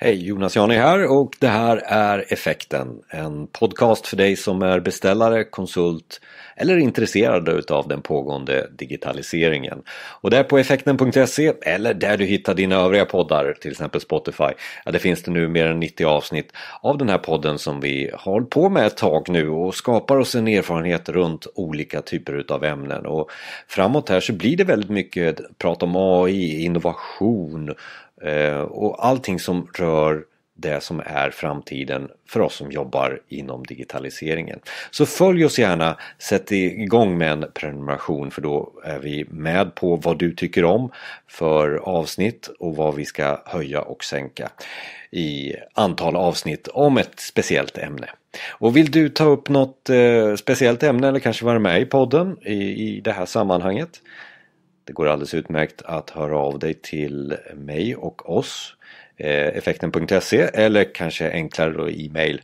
Hej, Jonas Jani här och det här är Effekten, en podcast för dig som är beställare, konsult eller intresserad utav den pågående digitaliseringen. Och där på effekten.se eller där du hittar dina övriga poddar, till exempel Spotify, det finns det nu mer än 90 avsnitt av den här podden som vi har på med ett tag nu och skapar oss en erfarenhet runt olika typer utav ämnen. Och framåt här så blir det väldigt mycket prat om AI, innovation och allting som rör det som är framtiden för oss som jobbar inom digitaliseringen. Så följ oss gärna, sätt igång med en prenumeration för då är vi med på vad du tycker om för avsnitt och vad vi ska höja och sänka i antal avsnitt om ett speciellt ämne. Och vill du ta upp något speciellt ämne eller kanske vara med i podden i det här sammanhanget? Det går alldeles utmärkt att höra av dig till mig och oss, effekten.se, eller kanske enklare då e-mail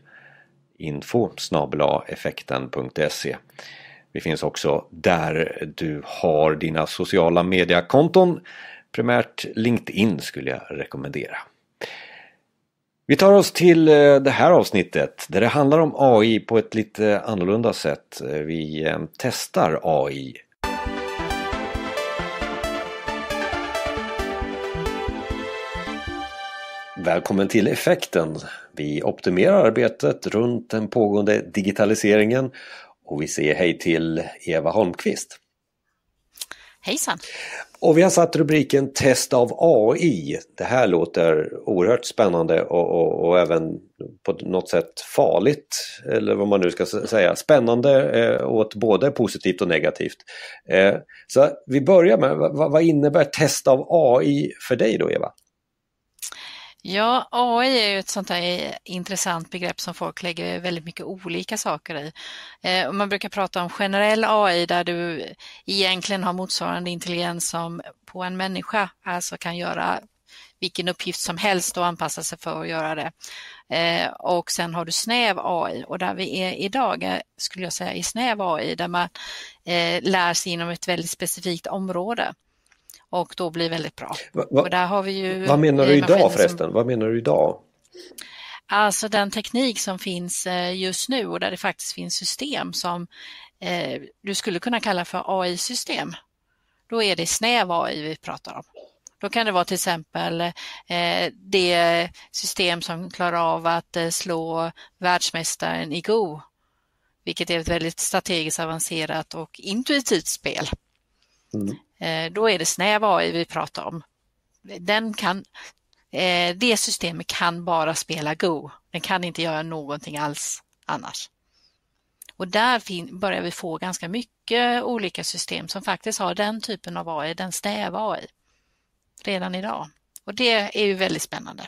info@effekten.se. Vi finns också där du har dina sociala mediekonton, primärt LinkedIn skulle jag rekommendera. Vi tar oss till det här avsnittet där det handlar om AI på ett lite annorlunda sätt. Vi testar AI. Välkommen till Effekten. Vi optimerar arbetet runt den pågående digitaliseringen och vi säger hej till Eva Holmqvist. Hejsan! Och vi har satt rubriken Test av AI. Det här låter oerhört spännande och även på något sätt farligt, eller vad man nu ska säga. Spännande åt både positivt och negativt. Så vi börjar med, vad innebär test av AI för dig då, Eva? Ja, AI är ju ett sånt här intressant begrepp som folk lägger väldigt mycket olika saker i. Man brukar prata om generell AI där du egentligen har motsvarande intelligens som på en människa, alltså kan göra vilken uppgift som helst och anpassa sig för att göra det. Och sen har du snäv AI och där vi är idag skulle jag säga i snäv AI där man lär sig inom ett väldigt specifikt område. Och då blir väldigt bra. Och där har vi ju vad menar du idag förresten? Vad menar du idag? Alltså den teknik som finns just nu och där det faktiskt finns system som du skulle kunna kalla för AI-system. Då är det snäv AI vi pratar om. Då kan det vara till exempel det system som klarar av att slå världsmästaren i Go. Vilket är ett väldigt strategiskt avancerat och intuitivt spel. Då är det snäv AI vi pratar om. Det systemet kan bara spela Go. Den kan inte göra någonting alls annars. Och där börjar vi få ganska mycket olika system som faktiskt har den typen av AI, den snäv AI, redan idag. Och det är ju väldigt spännande.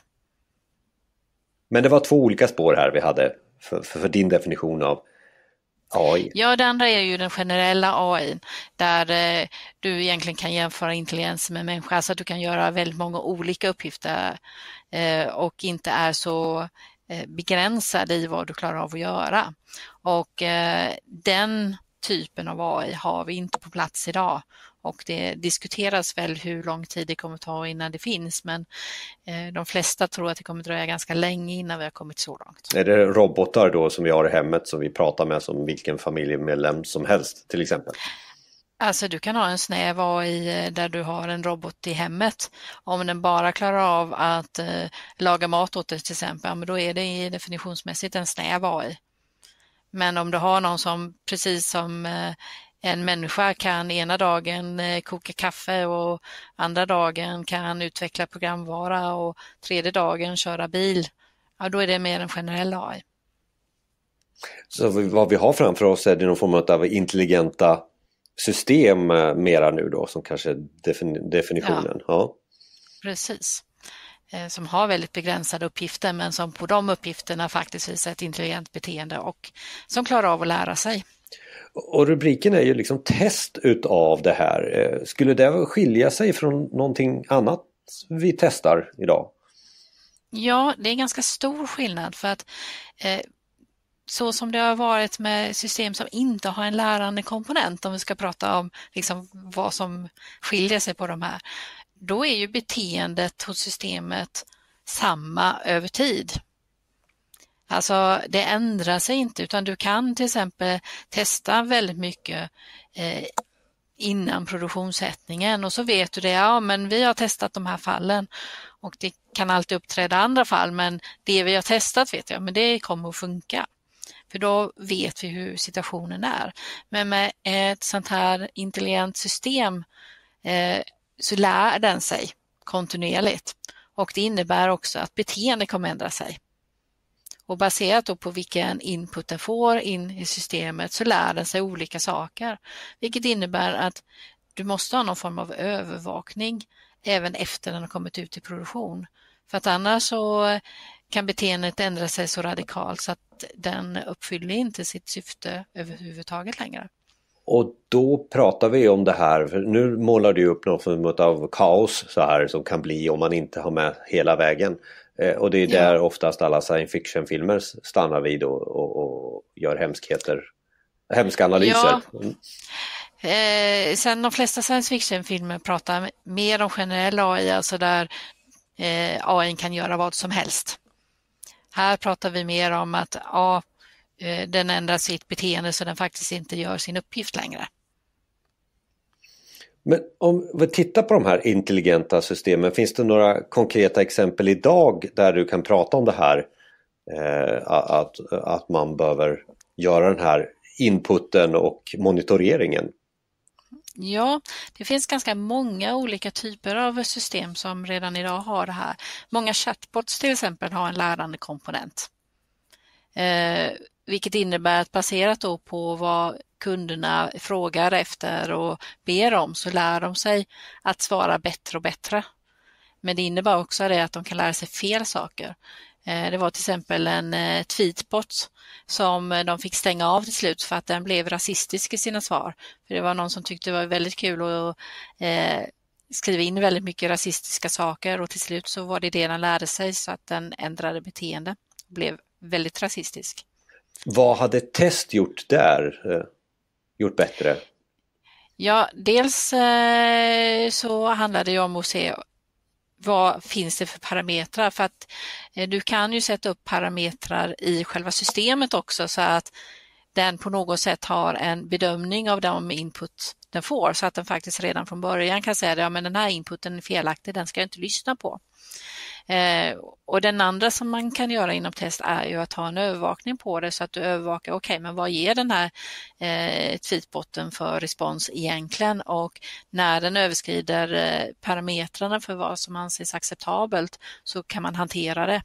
Men det var två olika spår här vi hade för din definition av AI. Ja, det andra är ju den generella AI där du egentligen kan jämföra intelligens med människa, alltså att du kan göra väldigt många olika uppgifter och inte är så begränsad i vad du klarar av att göra. Och den typen av AI har vi inte på plats idag. Och det diskuteras väl hur lång tid det kommer ta innan det finns, men de flesta tror att det kommer dröja ganska länge innan vi har kommit så långt. Är det robotar då som vi har i hemmet som vi pratar med som vilken familjemedlem som helst till exempel? Alltså du kan ha en snäv AI där du har en robot i hemmet. Om den bara klarar av att laga mat åt dig till exempel, men då är det definitionsmässigt en snäv AI. Men om du har någon som precis som en människa kan ena dagen koka kaffe och andra dagen kan utveckla programvara och tredje dagen köra bil, ja, då är det mer en generell AI. Så vad vi har framför oss är det någon form av intelligenta system mera nu då som kanske definitionen. Ja. Precis. Som har väldigt begränsade uppgifter men som på de uppgifterna faktiskt visar ett intelligent beteende och som klarar av att lära sig. Och rubriken är ju liksom test utav det här. Skulle det skilja sig från någonting annat vi testar idag? Ja, det är ganska stor skillnad för att så som det har varit med system som inte har en lärande komponent, om vi ska prata om liksom vad som skiljer sig på de här, då är ju beteendet hos systemet samma över tid. Alltså det ändrar sig inte, utan du kan till exempel testa väldigt mycket innan produktionssättningen och så vet du det, ja men vi har testat de här fallen och det kan alltid uppträda andra fall, men det vi har testat vet jag, men det kommer att funka. För då vet vi hur situationen är. Men med ett sånt här intelligent system så lär den sig kontinuerligt och det innebär också att beteende kommer ändra sig. Och baserat då på vilken input den får in i systemet så lär den sig olika saker. Vilket innebär att du måste ha någon form av övervakning även efter den har kommit ut i produktion. För att annars så kan beteendet ändra sig så radikalt så att den uppfyller inte sitt syfte överhuvudtaget längre. Och då pratar vi om det här, för nu målar du upp någon form av kaos så här som kan bli om man inte har med hela vägen. Och det är där oftast alla science fiction-filmer stannar vid och gör hemska analyser. Ja. Sen de flesta science fiction-filmer pratar mer om generell AI, alltså där AI kan göra vad som helst. Här pratar vi mer om att den ändrar sitt beteende så den faktiskt inte gör sin uppgift längre. Men om vi tittar på de här intelligenta systemen, finns det några konkreta exempel idag där du kan prata om det här? Att man behöver göra den här inputen och monitoreringen? Ja, det finns ganska många olika typer av system som redan idag har det här. Många chatbots till exempel har en lärande komponent. Vilket innebär att baserat då på vad kunderna frågar efter och ber om så lär de sig att svara bättre och bättre. Men det innebär också det att de kan lära sig fel saker. Det var till exempel en tweetbot som de fick stänga av till slut för att den blev rasistisk i sina svar. För det var någon som tyckte det var väldigt kul att skriva in väldigt mycket rasistiska saker och till slut så var det den lärde sig så att den ändrade beteende och blev väldigt rasistisk. Vad hade test gjort där? Gjort bättre? Ja, dels så handlar det ju om att se vad finns det för parametrar, för att du kan ju sätta upp parametrar i själva systemet också så att den på något sätt har en bedömning av de input den får så att den faktiskt redan från början kan säga att ja, men den här inputen är felaktig, den ska jag inte lyssna på. Och den andra som man kan göra inom test är ju att ha en övervakning på det så att du övervakar, okej, men vad ger den här tweetbotten för respons egentligen och när den överskrider parametrarna för vad som anses acceptabelt så kan man hantera det.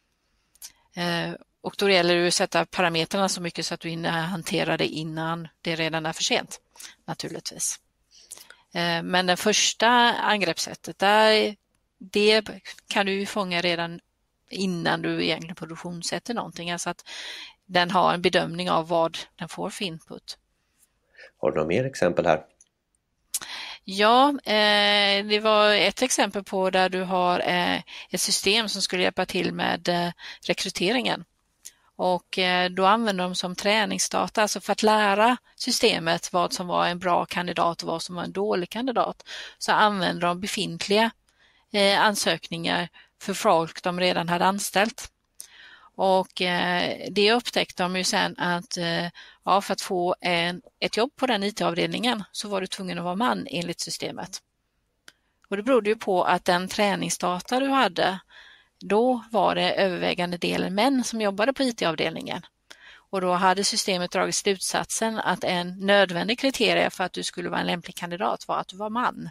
Och då gäller det att sätta parametrarna så mycket så att du hanterar det innan det redan är för sent, naturligtvis. Men det första angreppssättet det kan du fånga redan innan du egentligen produktionssätter någonting. Alltså att den har en bedömning av vad den får för input. Har du några mer exempel här? Ja, det var ett exempel på där du har ett system som skulle hjälpa till med rekryteringen. Och då använder de som träningsdata, alltså för att lära systemet vad som var en bra kandidat och vad som var en dålig kandidat, så använder de befintliga ansökningar för folk de redan hade anställt. Och det upptäckte de ju sen att för att få ett jobb på den IT-avdelningen så var du tvungen att vara man enligt systemet. Och det berodde ju på att den träningsdata du hade, då var det övervägande delen män som jobbade på IT-avdelningen. Och då hade systemet dragit slutsatsen att en nödvändig kriterie för att du skulle vara en lämplig kandidat var att du var man.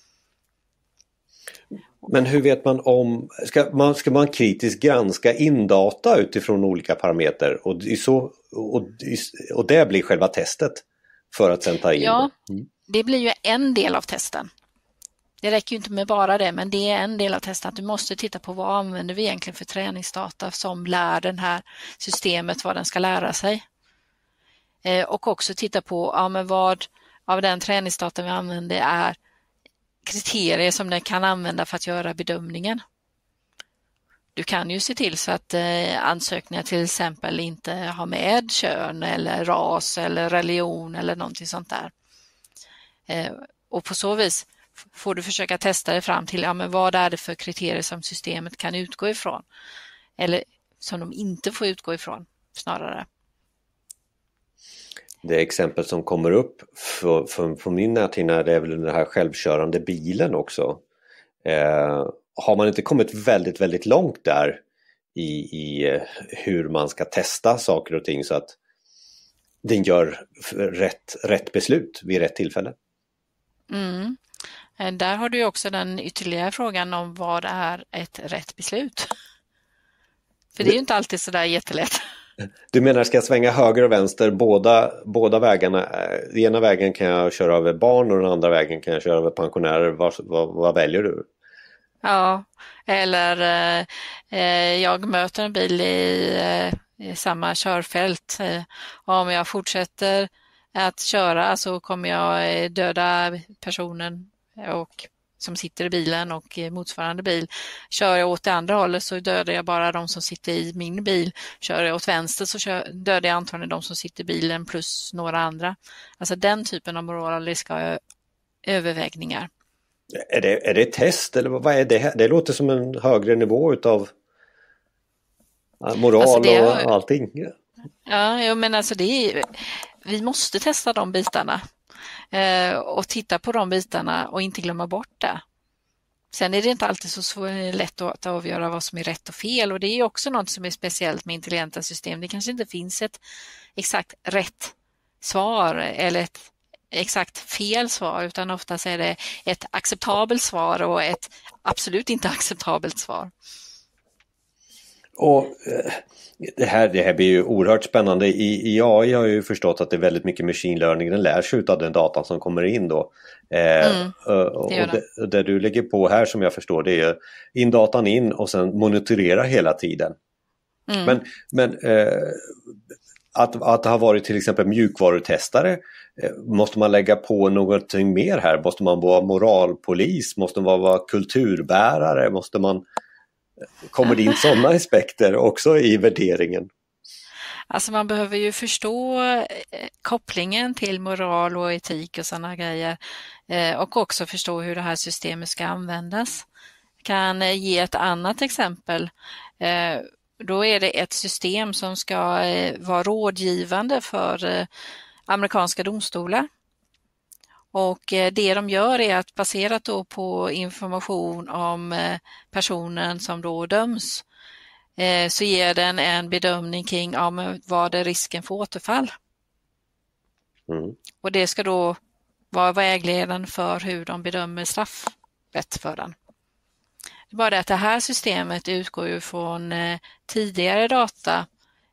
Men hur vet man om, ska man kritiskt granska in data utifrån olika parametrar och det blir själva testet för att sen ta in? Ja, det blir ju en del av testen. Det räcker ju inte med bara det, men det är en del av testen att du måste titta på vad använder vi egentligen för träningsdata som lär den här systemet vad den ska lära sig. Och också titta på men vad av den träningsdata vi använder är kriterier som den kan använda för att göra bedömningen. Du kan ju se till så att ansökningar till exempel inte har med kön eller ras eller religion eller någonting sånt där. Och på så vis får du försöka testa dig fram till men vad är det för kriterier som systemet kan utgå ifrån. Eller som de inte får utgå ifrån snarare. Det exempel som kommer upp för min näthinna, det är väl den här självkörande bilen också. Har man inte kommit väldigt, väldigt långt där i hur man ska testa saker och ting så att den gör rätt beslut vid rätt tillfälle? Där har du ju också den ytterligare frågan om vad är ett rätt beslut. För det är ju inte alltid så där jättelätt. Du menar, ska jag svänga höger och vänster båda vägarna? Den ena vägen kan jag köra över barn och den andra vägen kan jag köra över pensionärer. Vad väljer du? Ja, eller jag möter en bil i samma körfält. Om jag fortsätter att köra så kommer jag döda personen som sitter i bilen och motsvarande bil. Kör jag åt det andra hållet så dödar jag bara de som sitter i min bil. Kör jag åt vänster så dödar jag antagligen de som sitter i bilen plus några andra. Alltså den typen av moraliska övervägningar. Är det ett test eller vad är det? Det låter som en högre nivå utav moral alltså och allting. Ja, men alltså vi måste testa de bitarna och titta på de bitarna och inte glömma bort det. Sen är det inte alltid så lätt att avgöra vad som är rätt och fel, och det är också något som är speciellt med intelligenta system. Det kanske inte finns ett exakt rätt svar eller ett exakt fel svar, utan oftast är det ett acceptabelt svar och ett absolut inte acceptabelt svar. Och det här blir ju oerhört spännande. I AI har jag ju förstått att det är väldigt mycket machine learning. Den lär sig av den datan som kommer in då. Och det du lägger på här som jag förstår, det är in datan in och sen monitorera hela tiden. Men att ha varit till exempel mjukvarutestare, måste man lägga på någonting mer här? Måste man vara moralpolis? Måste man vara kulturbärare? Kommer det in sådana aspekter också i värderingen? Alltså man behöver ju förstå kopplingen till moral och etik och sådana grejer, och också förstå hur det här systemet ska användas. Jag kan ge ett annat exempel. Då är det ett system som ska vara rådgivande för amerikanska domstolar. Och det de gör är att baserat då på information om personen som då döms, så ger den en bedömning kring vad är risken för återfall. Och det ska då vara vägledande för hur de bedömer straffrätt för den. Det är bara det att det här systemet utgår ju från tidigare data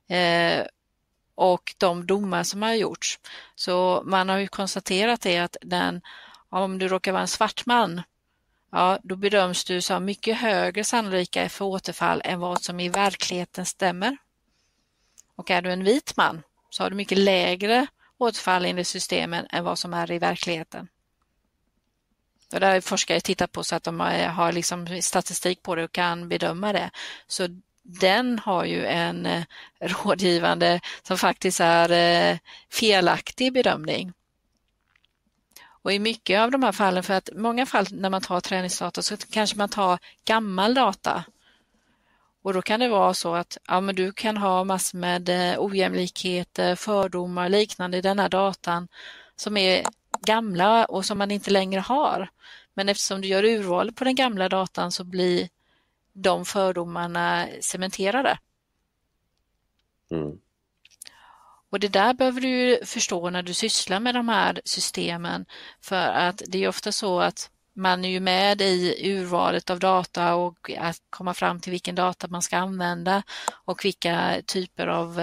och de domar som har gjorts. Så man har ju konstaterat det att om du råkar vara en svart man, då bedöms du som mycket högre sannolika för återfall än vad som i verkligheten stämmer. Och är du en vit man så har du mycket lägre återfall enligt systemen än vad som är i verkligheten. Och där har forskare tittat på så att de har liksom statistik på det och kan bedöma det. Så den har ju en rådgivande som faktiskt är felaktig bedömning. Och i mycket av de här fallen, för att många fall när man tar träningsdata så kanske man tar gammal data. Och då kan det vara så att men du kan ha massor med ojämlikheter, fördomar och liknande i den här datan som är gamla och som man inte längre har. Men eftersom du gör urval på den gamla datan så blir de fördomarna cementerade. Och det där behöver du förstå när du sysslar med de här systemen, för att det är ofta så att man är ju med i urvalet av data och att komma fram till vilken data man ska använda och vilka typer av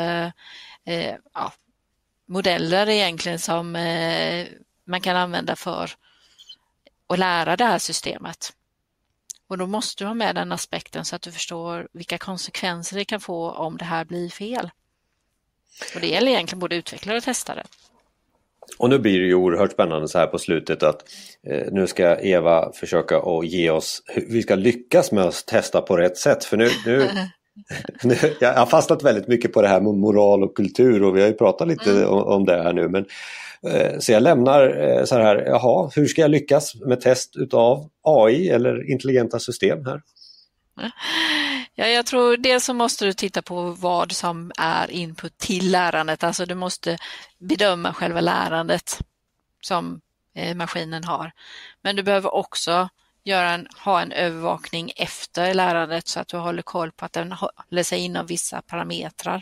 modeller egentligen som man kan använda för att lära det här systemet. Och då måste du ha med den aspekten så att du förstår vilka konsekvenser det kan få om det här blir fel. Och det gäller egentligen både utvecklare och testare. Och nu blir det ju oerhört spännande så här på slutet att nu ska Eva försöka att ge oss hur vi ska lyckas med att testa på rätt sätt. För Jag har fastnat väldigt mycket på det här med moral och kultur och vi har ju pratat lite om det här nu. Men, så jag lämnar så här, jaha, hur ska jag lyckas med test utav AI eller intelligenta system här? Ja, jag tror dels så måste du titta på vad som är input till lärandet. Alltså du måste bedöma själva lärandet som maskinen har. Men du behöver också ha en övervakning efter lärandet så att du håller koll på att den håller sig inom vissa parametrar.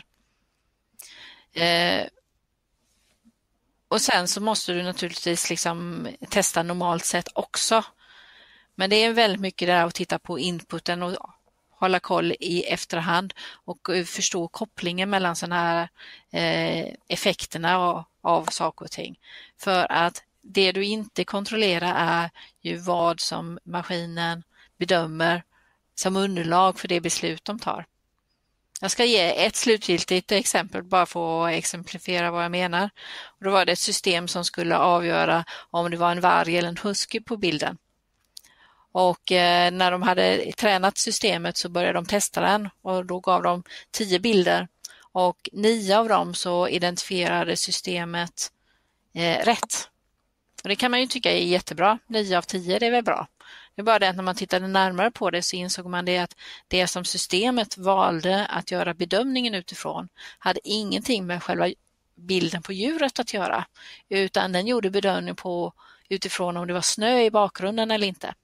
Och sen så måste du naturligtvis liksom testa normalt sett också. Men det är väldigt mycket där att titta på inputen och hålla koll i efterhand och förstå kopplingen mellan sådana här effekterna av saker och ting. För att det du inte kontrollerar är ju vad som maskinen bedömer som underlag för det beslut de tar. Jag ska ge ett slutgiltigt exempel bara för att exemplifiera vad jag menar. Och då var det ett system som skulle avgöra om det var en varg eller en husky på bilden. Och när de hade tränat systemet så började de testa den och då gav de 10 bilder och 9 av dem så identifierade systemet rätt. Och det kan man ju tycka är jättebra, 9 av 10 det är väl bra. Det är bara det att när man tittade närmare på det så insåg man det att det som systemet valde att göra bedömningen utifrån hade ingenting med själva bilden på djuret att göra, utan den gjorde bedömning utifrån om det var snö i bakgrunden eller inte.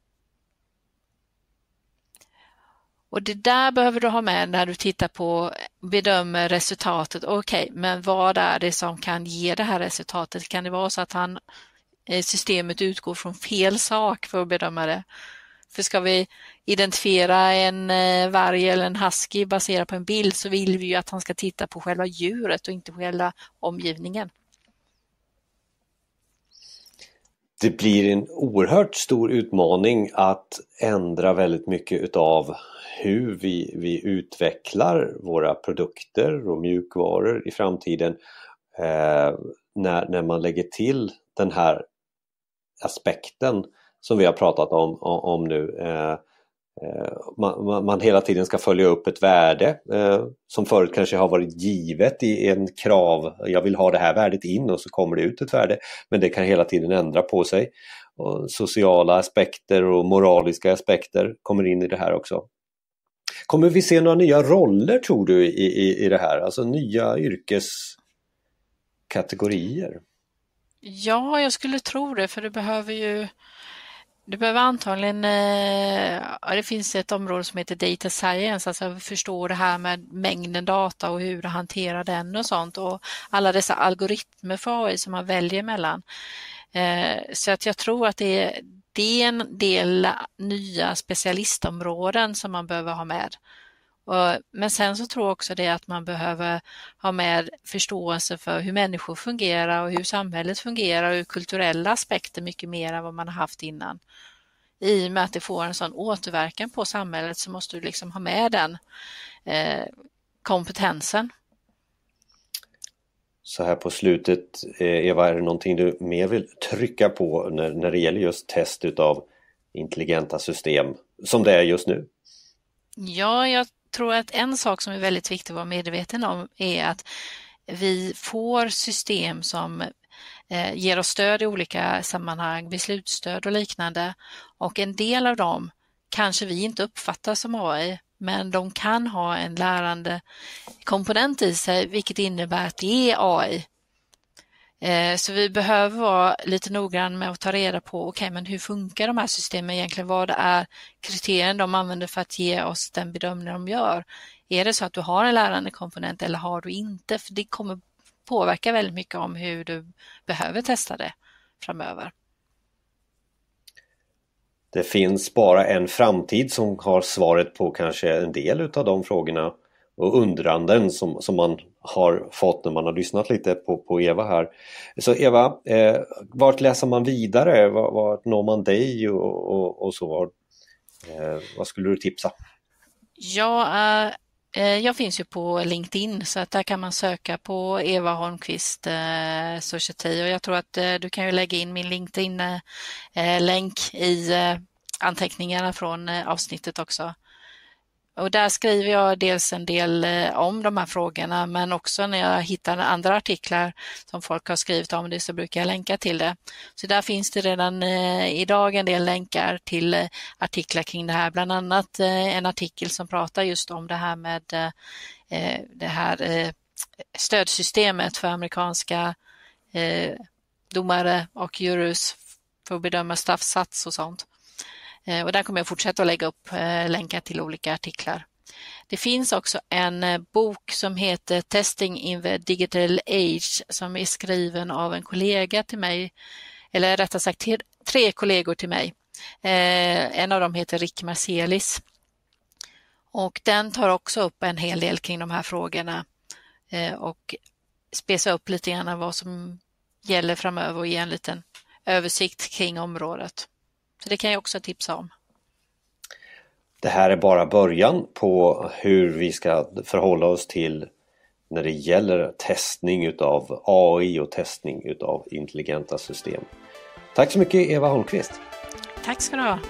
Och det där behöver du ha med när du tittar på bedömer resultatet. Okej, men vad är det som kan ge det här resultatet? Kan det vara så att systemet utgår från fel sak för att bedöma det? För ska vi identifiera en varg eller en husky baserat på en bild så vill vi ju att han ska titta på själva djuret och inte på själva omgivningen. Det blir en oerhört stor utmaning att ändra väldigt mycket utav hur vi utvecklar våra produkter och mjukvaror i framtiden när man lägger till den här aspekten som vi har pratat om nu. Man hela tiden ska följa upp ett värde som förut kanske har varit givet i en krav. Jag vill ha det här värdet in och så kommer det ut ett värde. Men det kan hela tiden ändra på sig. Och sociala aspekter och moraliska aspekter kommer in i det här också. Kommer vi se några nya roller tror du i det här? Alltså nya yrkeskategorier? Ja, jag skulle tro det, för det behöver antagligen, det finns ett område som heter data science, alltså förstå det här med mängden data och hur du hanterar den och sånt och alla dessa algoritmer för AI som man väljer mellan. Så att jag tror att det är en del nya specialistområden som man behöver ha med. Men sen så tror jag också det att man behöver ha med förståelse för hur människor fungerar och hur samhället fungerar och hur kulturella aspekter mycket mer än vad man har haft innan. I och med att det får en sån återverkan på samhället så måste du liksom ha med den kompetensen. Så här på slutet, Eva, är det någonting du mer vill trycka på när det gäller just test utav intelligenta system som det är just nu? Ja, jag tror att en sak som är väldigt viktig att vara medveten om är att vi får system som ger oss stöd i olika sammanhang, beslutsstöd och liknande. Och en del av dem kanske vi inte uppfattar som AI, men de kan ha en lärande komponent i sig, vilket innebär att det är AI. Så vi behöver vara lite noggrann med att ta reda på men hur funkar de här systemen egentligen? Vad är kriterien de använder för att ge oss den bedömning de gör? Är det så att du har en lärande komponent eller har du inte? För det kommer påverka väldigt mycket om hur du behöver testa det framöver. Det finns bara en framtid som har svaret på kanske en del av de frågorna och undranden som man har fått när man har lyssnat lite på Eva här. Så Eva, vart läser man vidare? Vart når man dig och så? Vad skulle du tipsa? Ja, jag finns ju på LinkedIn så att där kan man söka på Eva Holmqvist Society och jag tror att du kan ju lägga in min LinkedIn-länk i anteckningarna från avsnittet också. Och där skriver jag dels en del om de här frågorna, men också när jag hittar andra artiklar som folk har skrivit om det så brukar jag länka till det. Så där finns det redan idag en del länkar till artiklar kring det här, bland annat en artikel som pratar just om det här med det här stödsystemet för amerikanska domare och jurys för att bedöma straffsats och sånt. Och där kommer jag fortsätta att lägga upp länkar till olika artiklar. Det finns också en bok som heter Testing in the Digital Age som är skriven av en kollega till mig, eller rättare sagt 3 kollegor till mig. En av dem heter Rick Marcelis. Och den tar också upp en hel del kring de här frågorna och spesar upp lite grann vad som gäller framöver och ge en liten översikt kring området. Så det kan jag också tipsa om. Det här är bara början på hur vi ska förhålla oss till när det gäller testning utav AI och testning utav intelligenta system. Tack så mycket Eva Holmqvist. Tack ska du ha.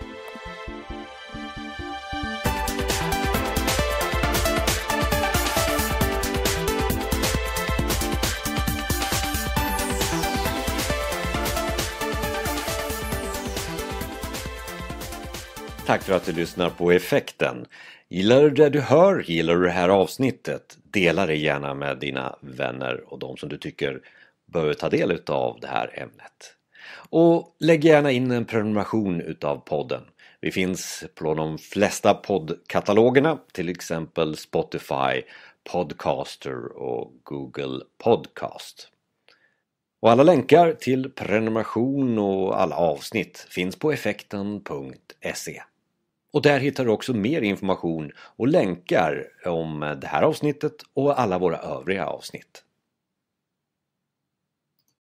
Tack för att du lyssnar på Effekten. Gillar du det du hör? Gillar du det här avsnittet? Dela det gärna med dina vänner och de som du tycker bör ta del av det här ämnet. Och lägg gärna in en prenumeration utav podden. Vi finns på de flesta poddkatalogerna, till exempel Spotify, Podcaster och Google Podcast. Och alla länkar till prenumeration och alla avsnitt finns på effekten.se. Och där hittar du också mer information och länkar om det här avsnittet och alla våra övriga avsnitt.